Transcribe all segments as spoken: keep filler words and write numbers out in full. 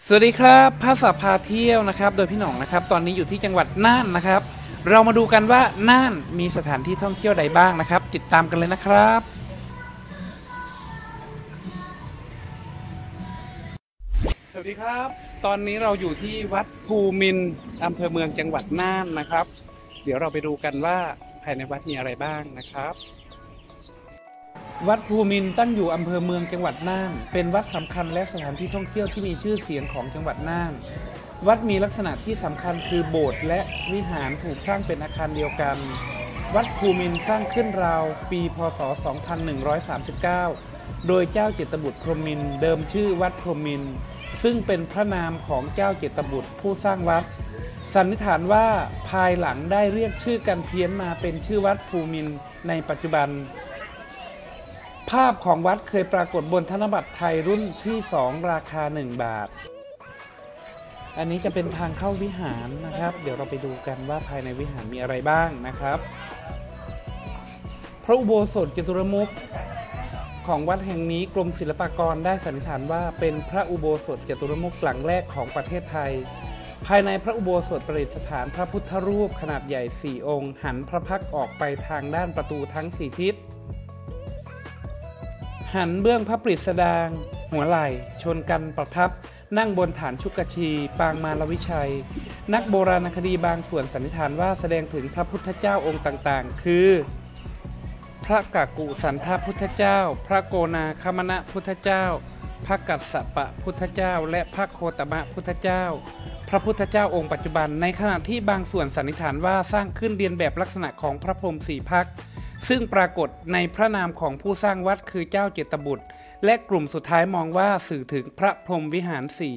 สวัสดีครับภาษาพาเที่ยวนะครับโดยพี่หน่องนะครับตอนนี้อยู่ที่จังหวัดน่านนะครับเรามาดูกันว่าน่านมีสถานที่ท่องเที่ยวใดบ้างนะครับติดตามกันเลยนะครับสวัสดีครับตอนนี้เราอยู่ที่วัดภูมินทร์อำเภอเมืองจังหวัดน่านนะครับเดี๋ยวเราไปดูกันว่าภายในวัดมีอะไรบ้างนะครับวัดภูมินทร์ตั้งอยู่อำเภอเมืองจังหวัดน่านเป็นวัดสำคัญและสถานที่ท่องเที่ยวที่มีชื่อเสียงของจังหวัดน่านวัดมีลักษณะที่สำคัญคือโบสถ์และวิหารถูกสร้างเป็นอาคารเดียวกันวัดภูมินทร์สร้างขึ้นราวปีพ.ศ. สองพันหนึ่งร้อยสามสิบเก้าโดยเจ้าเจตบุตรพรหมินทร์เดิมชื่อวัดพรหมินทร์ซึ่งเป็นพระนามของเจ้าเจตบุตรผู้สร้างวัดสันนิษฐานว่าภายหลังได้เรียกชื่อกันเพี้ยนมาเป็นชื่อวัดภูมินทร์ในปัจจุบันภาพของวัดเคยปรากฏบนธนบัตรไทยรุ่นที่สองราคาหนึ่งบาทอันนี้จะเป็นทางเข้าวิหารนะครับเดี๋ยวเราไปดูกันว่าภายในวิหารมีอะไรบ้างนะครับพระอุโบสถจตุรมุขของวัดแห่งนี้กรมศิลปากรได้สันนิษฐานว่าเป็นพระอุโบสถจตุรมุขหลังแรกของประเทศไทยภายในพระอุโบสถประดิษฐานพระพุทธรูปขนาดใหญ่สี่องค์หันพระพักตร์ออกไปทางด้านประตูทั้งสี่ทิศหันเบื้องพระปริศดางหัวไหล่ชนกันประทับนั่งบนฐานชุกชีปางมารวิชัยนักโบราณคดีบางส่วนสันนิษฐานว่าแสดงถึงพระพุทธเจ้าองค์ต่างๆคือพระกักกุสันทพุทธเจ้าพระโกนาคมณพุทธเจ้าพระกัสสปะพุทธเจ้าและพระโคตมะพุทธเจ้าพระพุทธเจ้าองค์ปัจจุบันในขณะที่บางส่วนสันนิษฐานว่าสร้างขึ้นเรียนแบบลักษณะของพระพรหมสี่ภาคซึ่งปรากฏในพระนามของผู้สร้างวัดคือเจ้าเจตบุตรและกลุ่มสุดท้ายมองว่าสื่อถึงพระพรหมวิหารสี่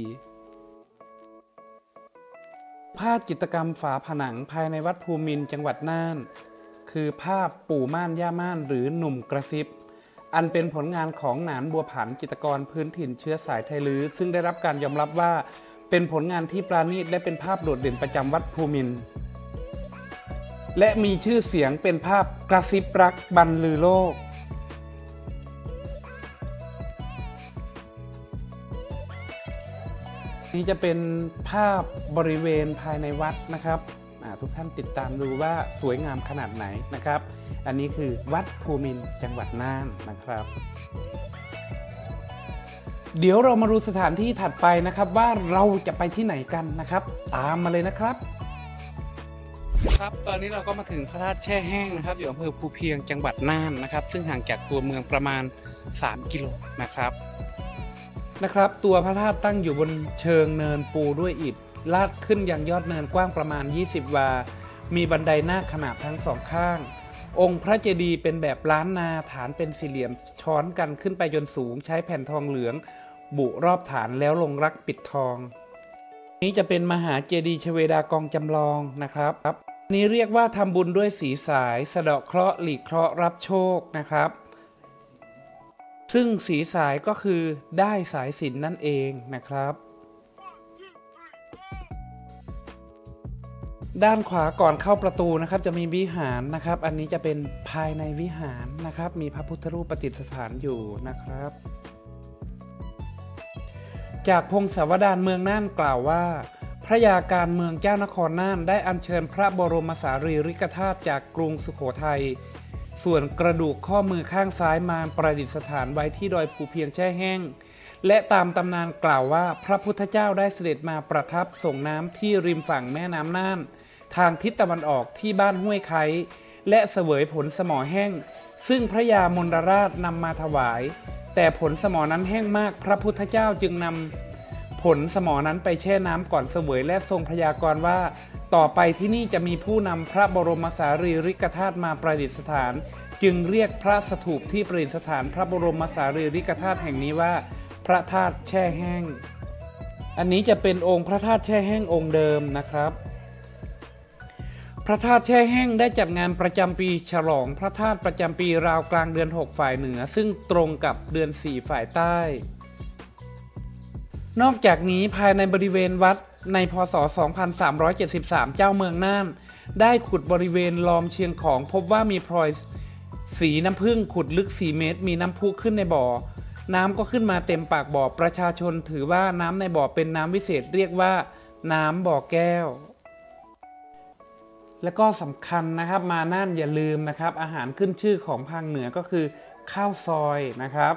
ภาพจิตรกรรมฝาผนังภายในวัดภูมินทร์จังหวัดน่านคือภาพปู่ม่านย่าม่านหรือหนุ่มกระซิบอันเป็นผลงานของหนานบัวผันจิตรกรพื้นถิ่นเชื้อสายไทยลื้อซึ่งได้รับการยอมรับว่าเป็นผลงานที่ปราณีตและเป็นภาพโดดเด่นประจำวัดภูมินทร์และมีชื่อเสียงเป็นภาพกระซิบรักบรรลือโลกนี่จะเป็นภาพบริเวณภายในวัดนะครับทุกท่านติดตามดูว่าสวยงามขนาดไหนนะครับอันนี้คือวัดภูมินทร์จังหวัดน่านนะครับเดี๋ยวเรามาดูสถานที่ถัดไปนะครับว่าเราจะไปที่ไหนกันนะครับตามมาเลยนะครับครับตอนนี้เราก็มาถึงพระธาตุแช่แห้งนะครับอยู่อำเภอภูเพียงจังหวัดน่านนะครับซึ่งห่างจากตัวเมืองประมาณสามกิโลนะครับนะครับตัวพระธาตุตั้งอยู่บนเชิงเนินปูด้วยอิฐลาดขึ้นยังยอดเนินกว้างประมาณยี่สิบวามีบันไดนาคขนาดทั้งสองข้างองค์พระเจดีย์เป็นแบบล้านนาฐานเป็นสี่เหลี่ยมช้อนกันขึ้นไปจนสูงใช้แผ่นทองเหลืองบุรอบฐานแล้วลงรักปิดทองนี้จะเป็นมหาเจดีย์ชเวดากองจำลองนะครับนี้เรียกว่าทำบุญด้วยสีสายสะเดาะเคราะห์หลีกเคราะห์รับโชคนะครับซึ่งสีสายก็คือได้สายสิญจน์นั่นเองนะครับด้านขวาก่อนเข้าประตูนะครับจะมีวิหารนะครับอันนี้จะเป็นภายในวิหารนะครับมีพระพุทธรูปประดิษฐานอยู่นะครับจากพงศาวดารเมืองน่านกล่าวว่าพระยาการเมืองเจ้านครน่านได้อัญเชิญพระบรมสารีริกธาตุจากกรุงสุโขทัยส่วนกระดูกข้อมือข้างซ้ายมาประดิษฐานไว้ที่ดอยภูเพียงแช่แห้งและตามตำนานกล่าวว่าพระพุทธเจ้าได้เสด็จมาประทับส่งน้ำที่ริมฝั่งแม่น้ำน่านทางทิศตะวันออกที่บ้านห้วยไคและเสวยผลสมอแห้งซึ่งพระยามนราชนำมาถวายแต่ผลสมอนั้นแห้งมากพระพุทธเจ้าจึงนำผลสมอนั้นไปแช่น้ำก่อนเสวยและทรงพยากรณ์ว่าต่อไปที่นี่จะมีผู้นำพระบรมสารีริกธาตุมาประดิษฐานจึงเรียกพระสถูปที่ประดิษฐานพระบรมสารีริกธาตุแห่งนี้ว่าพระธาตุแช่แห้งอันนี้จะเป็นองค์พระธาตุแช่แห้งองค์เดิมนะครับพระธาตุแช่แห้งได้จัดงานประจำปีฉลองพระธาตุประจำปีราวกลางเดือนหกฝ่ายเหนือซึ่งตรงกับเดือนสี่ฝ่ายใต้นอกจากนี้ภายในบริเวณวัดในพ.ศ. สองพันสามร้อยเจ็ดสิบสามเจ้าเมืองน่านได้ขุดบริเวณล้อมเชียงของพบว่ามีพลอยสีน้ำผึ้งขุดลึกสี่เมตรมีน้ำพุขึ้นในบ่อน้ำก็ขึ้นมาเต็มปากบ่อประชาชนถือว่าน้ำในบ่อเป็นน้ำวิเศษเรียกว่าน้ำบ่อแก้วและก็สำคัญนะครับมาน่านอย่าลืมนะครับอาหารขึ้นชื่อของภาคเหนือก็คือข้าวซอยนะครับ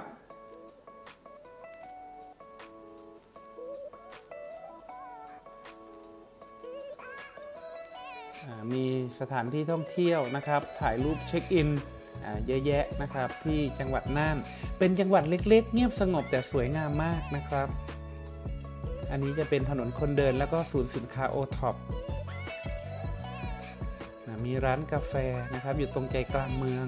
มีสถานที่ท่องเที่ยวนะครับถ่ายรูปเช็คอินเยอะแยะนะครับที่จังหวัดน่านเป็นจังหวัดเล็กๆเงียบสงบแต่สวยงามมากนะครับอันนี้จะเป็นถนนคนเดินแล้วก็ศูนย์สินค้าโอท็อปมีร้านกาแฟนะครับอยู่ตรงใจกลางเมือง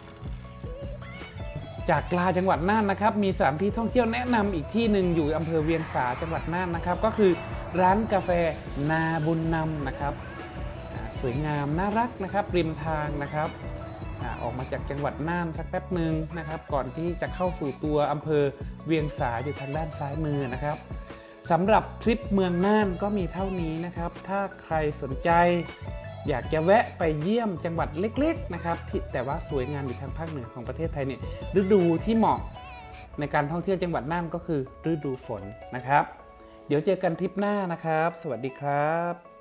จากกลางจังหวัดน่านนะครับมีสถานที่ท่องเที่ยวแนะนำอีกที่หนึ่งอยู่อำเภอเวียงสาจังหวัดน่านนะครับก็คือร้านกาแฟนาบุญนำนะครับสวยงามน่ารักนะครับริมทางนะครับออกมาจากจังหวัดน่านสักแป๊บหนึ่งนะครับก่อนที่จะเข้าสู่ตัวอำเภอเวียงสาอยู่ทางด้านซ้ายมือนะครับสำหรับทริปเมืองน่านก็มีเท่านี้นะครับถ้าใครสนใจอยากจะแวะไปเยี่ยมจังหวัดเล็กๆนะครับที่แต่ว่าสวยงามอยู่ทางภาคเหนือของประเทศไทยเนี่ยฤดูที่เหมาะในการท่องเที่ยวจังหวัดน่านก็คือฤดูฝนนะครับเดี๋ยวเจอกันทริปหน้านะครับสวัสดีครับ